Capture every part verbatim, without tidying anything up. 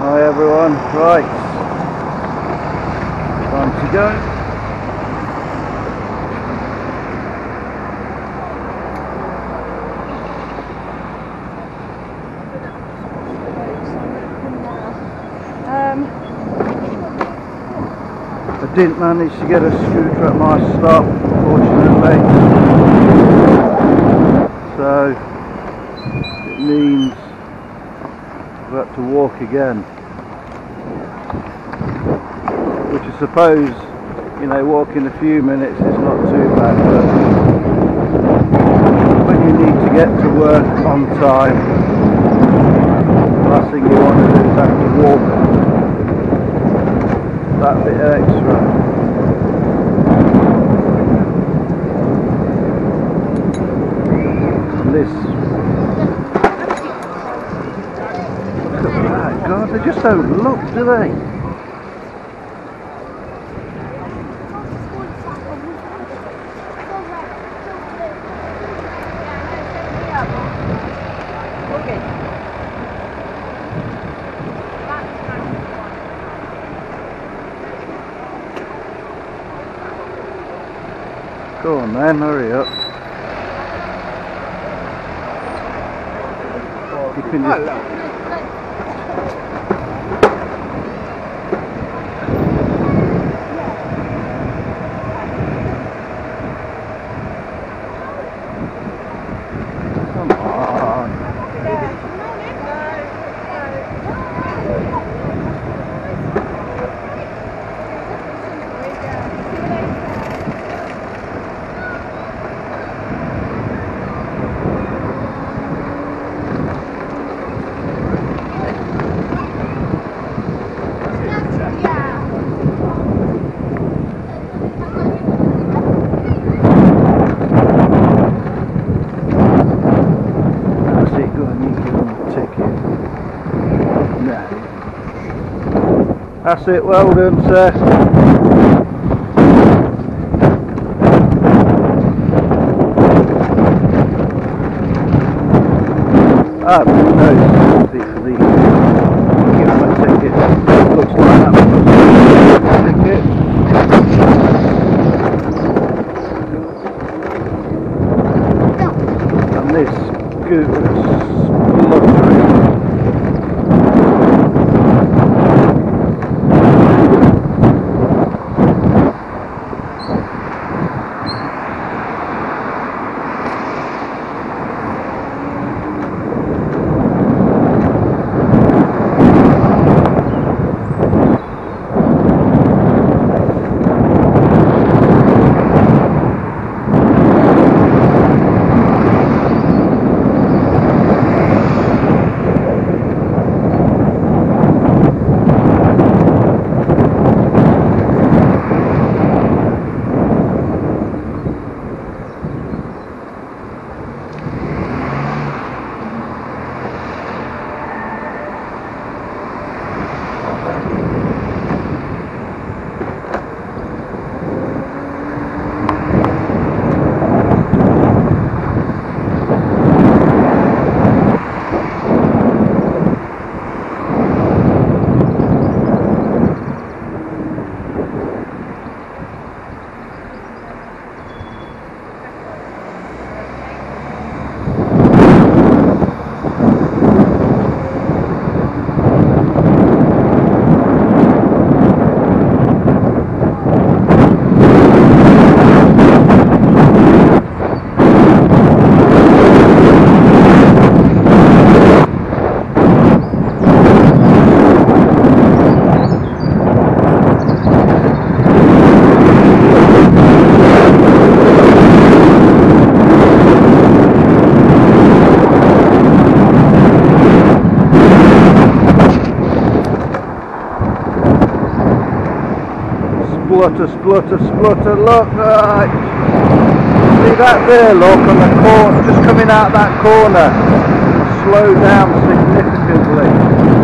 Hi everyone, right, time to go. Um, I didn't manage to get a scooter at my stop, fortunately, so it means I've had to walk again. Which I suppose, you know, walking a few minutes is not too bad, but when you need to get to work on time, the last thing you want to do is have to walk that bit extra. And this, look at that, God, they just don't look, do they? Go on then, hurry up. You can just... Come on. That's it, well done, sir. Ah, no, see for the give him a ticket. Looks like that was a ticket. And this scooter's spluttering. Splutter, splutter, splutter, look, right. See that there, look, on the corner, just coming out that corner. Slow down significantly.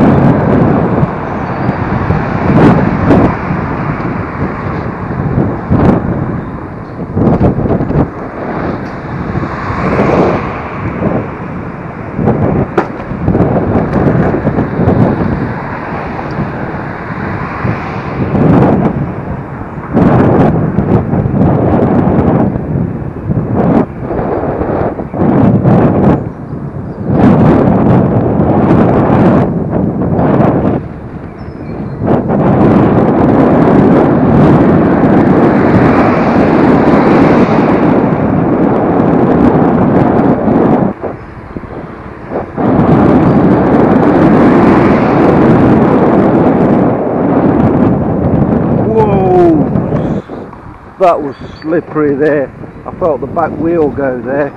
that was slippery there. I felt the back wheel go there.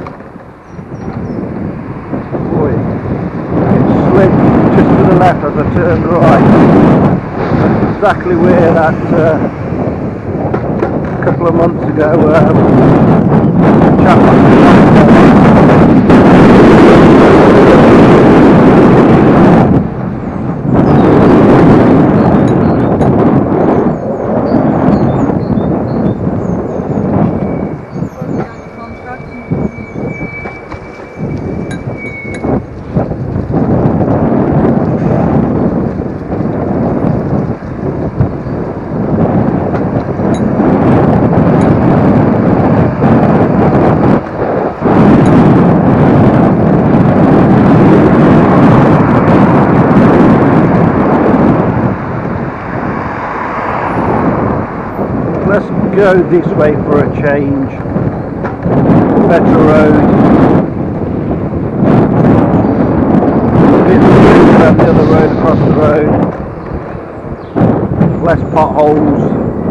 Boy, it slid just to the left as I turned right. That's exactly where that uh, a couple of months ago um, chap let's go this way for a change. Better road. A bit smoother than the other road across the road. Less potholes.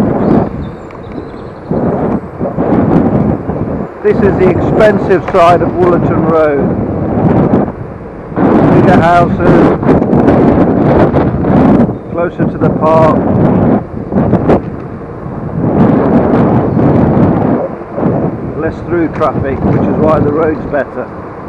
This is the expensive side of Woollerton Road. Bigger houses, closer to the park. Less through traffic, which is why the road's better.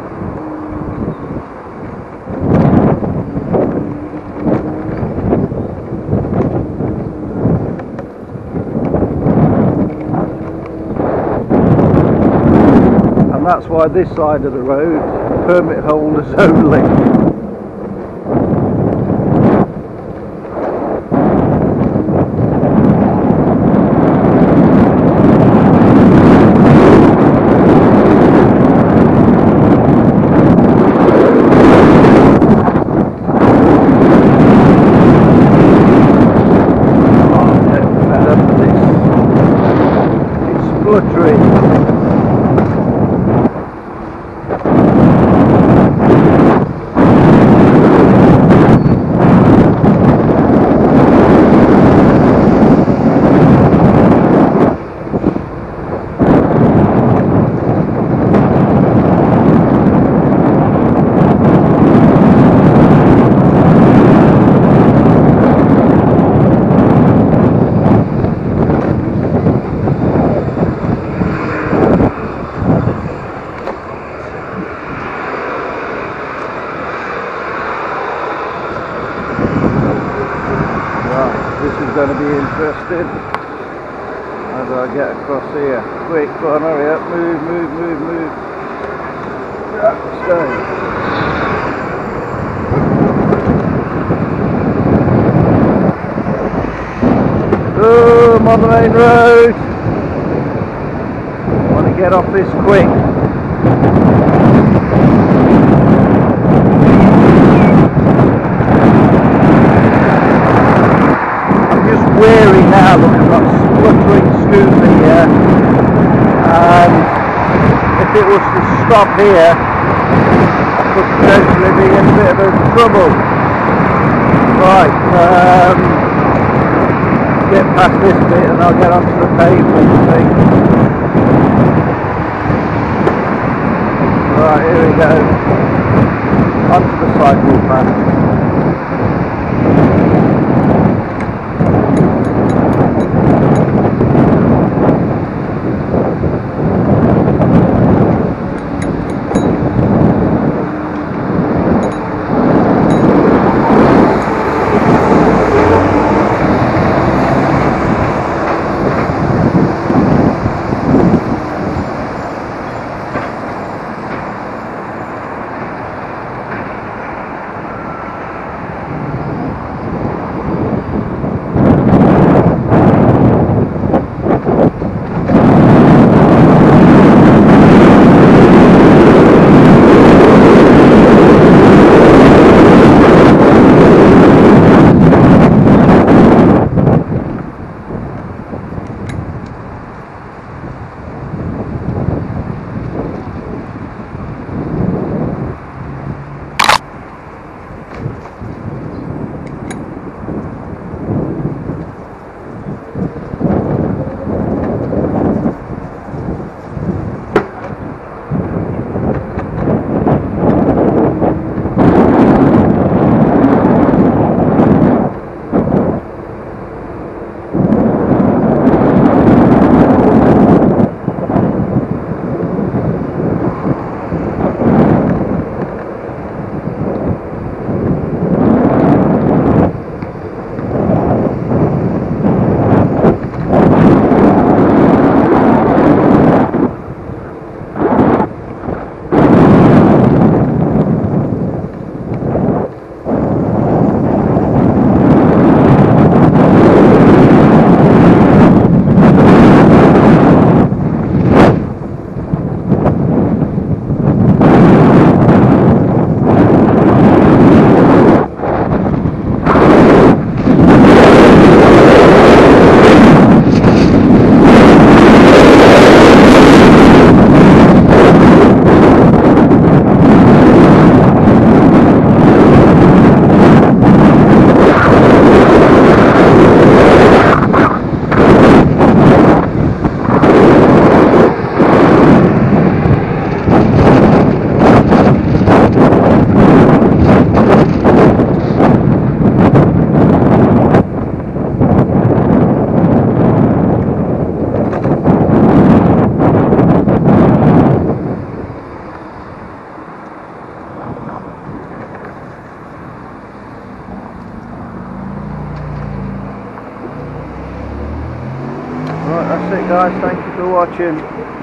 And that's why this side of the road, permit holders only. This is going to be interesting as I get across here. Quick, go on, hurry up, move, move, move, move. Yeah, stay. Oh, I'm on the main road. I want to get off this quick. Weary now, look, I've got spluttering scooter here, and if it was to stop here I could potentially be in a bit of a trouble. Right, um, get past this bit and I'll get onto the pavement, I think. Right, here we go, onto the cycle path. that's it guys, thank you for watching.